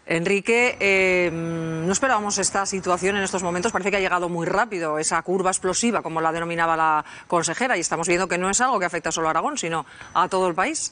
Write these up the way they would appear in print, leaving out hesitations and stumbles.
Enrique, no esperábamos esta situación en estos momentos. Parece que ha llegado muy rápido esa curva explosiva, como la denominaba la consejera, y estamos viendo que no es algo que afecta solo a Aragón, sino a todo el país.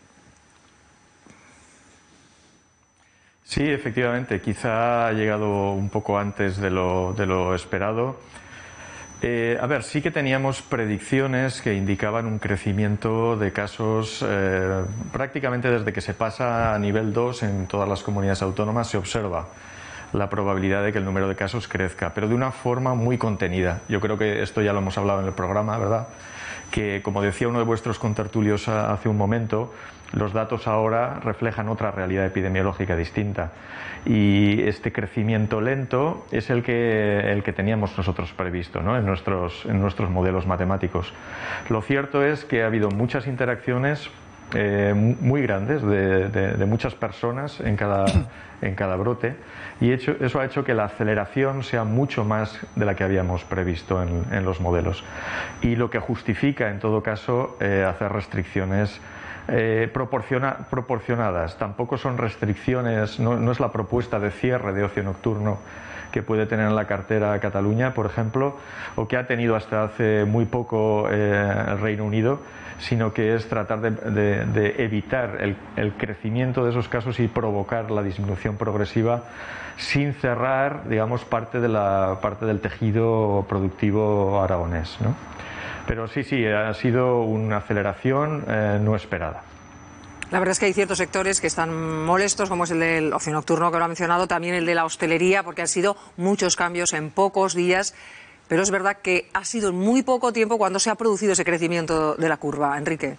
Sí, efectivamente, quizá ha llegado un poco antes de lo esperado. A ver, sí que teníamos predicciones que indicaban un crecimiento de casos prácticamente desde que se pasa a nivel 2 en todas las comunidades autónomas se observa la probabilidad de que el número de casos crezca, pero de una forma muy contenida. Yo creo que esto ya lo hemos hablado en el programa, ¿verdad? Que, como decía uno de vuestros contertulios hace un momento, los datos ahora reflejan otra realidad epidemiológica distinta. Y este crecimiento lento es el que teníamos nosotros previsto, ¿no? en nuestros modelos matemáticos. Lo cierto es que ha habido muchas interacciones muy grandes de muchas personas en cada brote, y eso ha hecho que la aceleración sea mucho más de la que habíamos previsto en los modelos, y lo que justifica en todo caso hacer restricciones proporcionadas. Tampoco son restricciones, no es la propuesta de cierre de ocio nocturno que puede tener en la cartera Cataluña, por ejemplo, o que ha tenido hasta hace muy poco el Reino Unido, sino que es tratar de evitar el crecimiento de esos casos y provocar la disminución progresiva sin cerrar, digamos, parte del tejido productivo aragonés, ¿no? Pero sí, ha sido una aceleración no esperada. La verdad es que hay ciertos sectores que están molestos, como es el del ocio nocturno, que lo ha mencionado, también el de la hostelería, porque han sido muchos cambios en pocos días. Pero es verdad que ha sido en muy poco tiempo cuando se ha producido ese crecimiento de la curva. Enrique.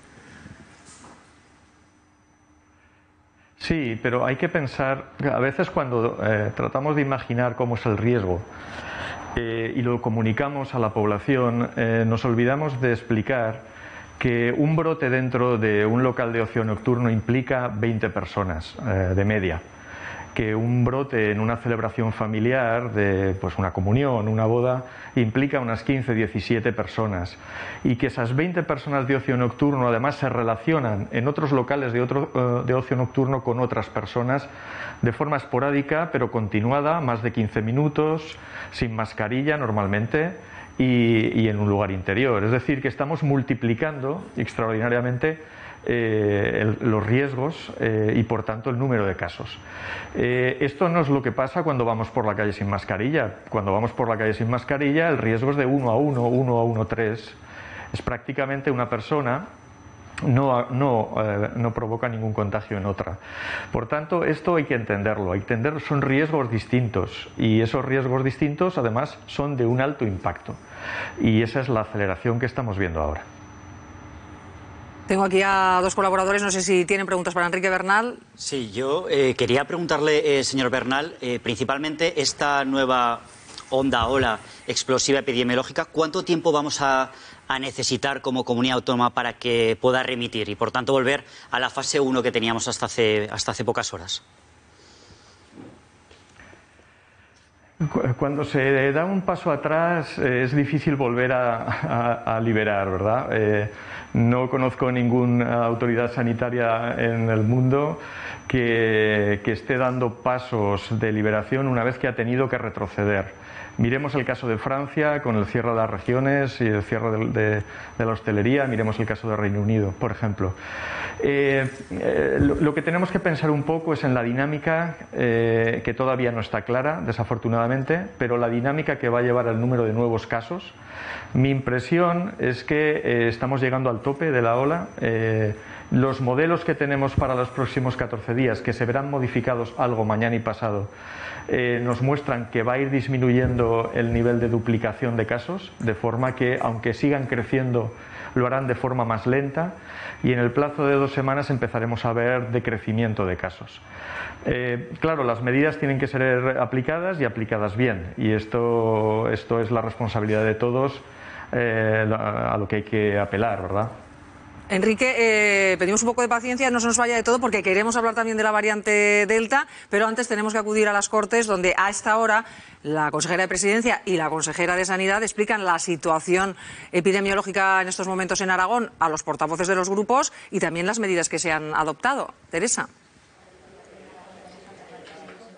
Sí, pero hay que pensar, a veces cuando tratamos de imaginar cómo es el riesgo y lo comunicamos a la población, nos olvidamos de explicar que un brote dentro de un local de ocio nocturno implica 20 personas de media, que un brote en una celebración familiar de pues una comunión, una boda, implica unas 15, 17 personas, y que esas 20 personas de ocio nocturno además se relacionan en otros locales de ocio nocturno con otras personas de forma esporádica pero continuada, más de 15 minutos, sin mascarilla normalmente, y en un lugar interior. Es decir, que estamos multiplicando extraordinariamente los riesgos y por tanto el número de casos. Esto no es lo que pasa cuando vamos por la calle sin mascarilla. Cuando vamos por la calle sin mascarilla el riesgo es de 1 a 1, 1 a 1,3. Es prácticamente una persona no provoca ningún contagio en otra. Por tanto, esto hay que entenderlo. Son riesgos distintos, y esos riesgos distintos además son de un alto impacto, y esa es la aceleración que estamos viendo ahora. Tengo aquí a dos colaboradores, no sé si tienen preguntas para Enrique Bernal. Sí, yo quería preguntarle, señor Bernal, principalmente esta nueva ola explosiva epidemiológica, ¿cuánto tiempo vamos a necesitar como comunidad autónoma para que pueda remitir y por tanto volver a la fase 1 que teníamos hasta hace pocas horas? Cuando se da un paso atrás es difícil volver a liberar, ¿verdad? No conozco ninguna autoridad sanitaria en el mundo que esté dando pasos de liberación una vez que ha tenido que retroceder. Miremos el caso de Francia con el cierre de las regiones y el cierre de la hostelería. Miremos el caso de Reino Unido, por ejemplo. Lo que tenemos que pensar un poco es en la dinámica que todavía no está clara, desafortunadamente, pero la dinámica que va a llevar al número de nuevos casos. Mi impresión es que estamos llegando al tope de la ola. Los modelos que tenemos para los próximos 14 días, que se verán modificados algo mañana y pasado, nos muestran que va a ir disminuyendo el nivel de duplicación de casos, de forma que, aunque sigan creciendo, lo harán de forma más lenta, y en el plazo de 2 semanas empezaremos a ver decrecimiento de casos. Claro, las medidas tienen que ser aplicadas y aplicadas bien, y esto es la responsabilidad de todos, a lo que hay que apelar, ¿verdad? Enrique, pedimos un poco de paciencia, no se nos vaya de todo porque queremos hablar también de la variante Delta, pero antes tenemos que acudir a las Cortes, donde a esta hora la consejera de Presidencia y la consejera de Sanidad explican la situación epidemiológica en estos momentos en Aragón a los portavoces de los grupos y también las medidas que se han adoptado. Teresa.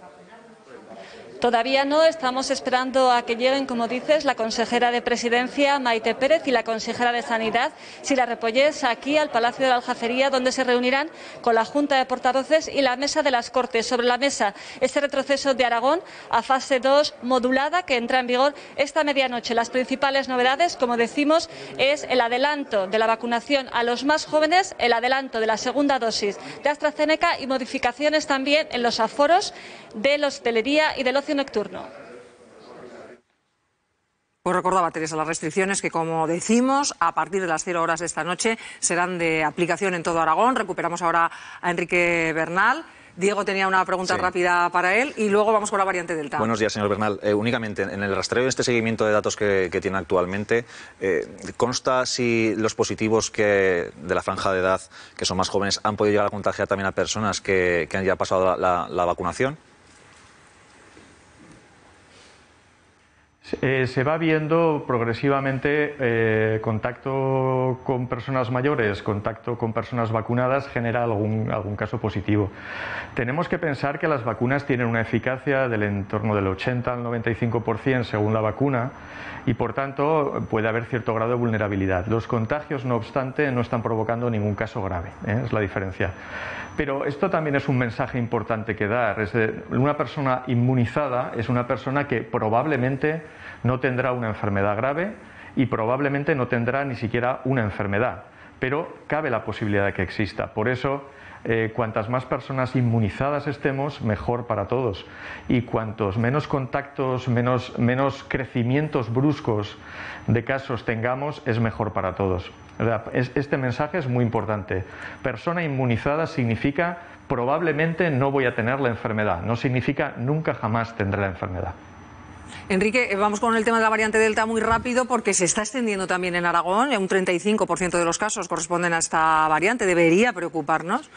Todavía no, estamos esperando a que lleguen, como dices, la consejera de Presidencia, Maite Pérez, y la consejera de Sanidad, Sira Repollés, aquí al Palacio de la Aljafería, donde se reunirán con la Junta de Portavoces y la Mesa de las Cortes. Sobre la mesa, este retroceso de Aragón a fase 2 modulada que entra en vigor esta medianoche. Las principales novedades, como decimos, es el adelanto de la vacunación a los más jóvenes, el adelanto de la segunda dosis de AstraZeneca y modificaciones también en los aforos de la hostelería y del ocio nocturno. Pues recordaba Teresa las restricciones que, como decimos, a partir de las 0 horas de esta noche serán de aplicación en todo Aragón. Recuperamos ahora a Enrique Bernal. Diego tenía una pregunta rápida para él y luego vamos con la variante Delta. Buenos días, señor Bernal. Únicamente en el rastreo de este seguimiento de datos que tiene actualmente, ¿consta si los positivos de la franja de edad, que son más jóvenes, han podido llegar a contagiar también a personas que han ya pasado la vacunación? Se va viendo progresivamente contacto con personas mayores, contacto con personas vacunadas, genera algún caso positivo. Tenemos que pensar que las vacunas tienen una eficacia del entorno del 80 al 95% según la vacuna y por tanto puede haber cierto grado de vulnerabilidad. Los contagios, no obstante, no están provocando ningún caso grave, es la diferencia. Pero esto también es un mensaje importante que dar. Una persona inmunizada es una persona que probablemente no tendrá una enfermedad grave y probablemente no tendrá ni siquiera una enfermedad, pero cabe la posibilidad de que exista. Por eso, cuantas más personas inmunizadas estemos, mejor para todos. Y cuantos menos contactos, menos crecimientos bruscos de casos tengamos, es mejor para todos. Este mensaje es muy importante. Persona inmunizada significa probablemente no voy a tener la enfermedad, no significa nunca jamás tendré la enfermedad. Enrique, vamos con el tema de la variante Delta muy rápido porque se está extendiendo también en Aragón. Un 35% de los casos corresponden a esta variante. ¿Debería preocuparnos?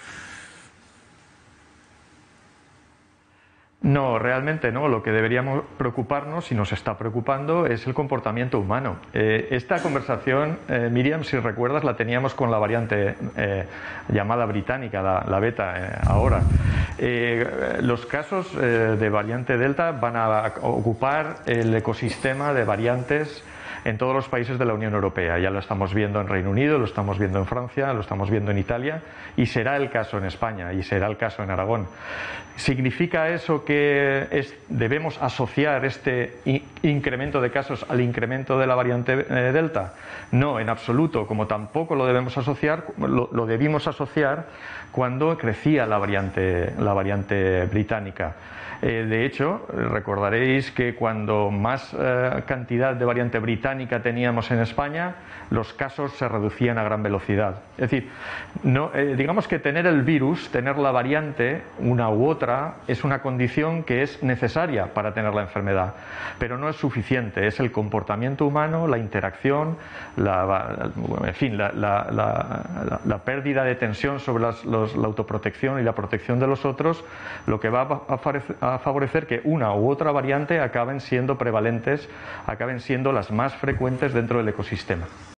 No, realmente no. Lo que deberíamos preocuparnos, y nos está preocupando, es el comportamiento humano. Esta conversación, Miriam, si recuerdas, la teníamos con la variante llamada británica, la beta, ahora. Los casos de variante Delta van a ocupar el ecosistema de variantes en todos los países de la Unión Europea. Ya lo estamos viendo en Reino Unido, lo estamos viendo en Francia, lo estamos viendo en Italia y será el caso en España y será el caso en Aragón. ¿Significa eso que debemos asociar este incremento de casos al incremento de la variante Delta? No, en absoluto, como tampoco lo debemos asociar, lo debimos asociar cuando crecía la variante británica. De hecho, recordaréis que cuando más cantidad de variante británica teníamos en España, los casos se reducían a gran velocidad. Es decir, digamos que tener el virus, tener la variante, una u otra, es una condición que es necesaria para tener la enfermedad, pero no es suficiente. Es el comportamiento humano, la interacción, la pérdida de tensión sobre la autoprotección y la protección de los otros, lo que va a favorecer que una u otra variante acaben siendo prevalentes, acaben siendo las más frecuentes dentro del ecosistema.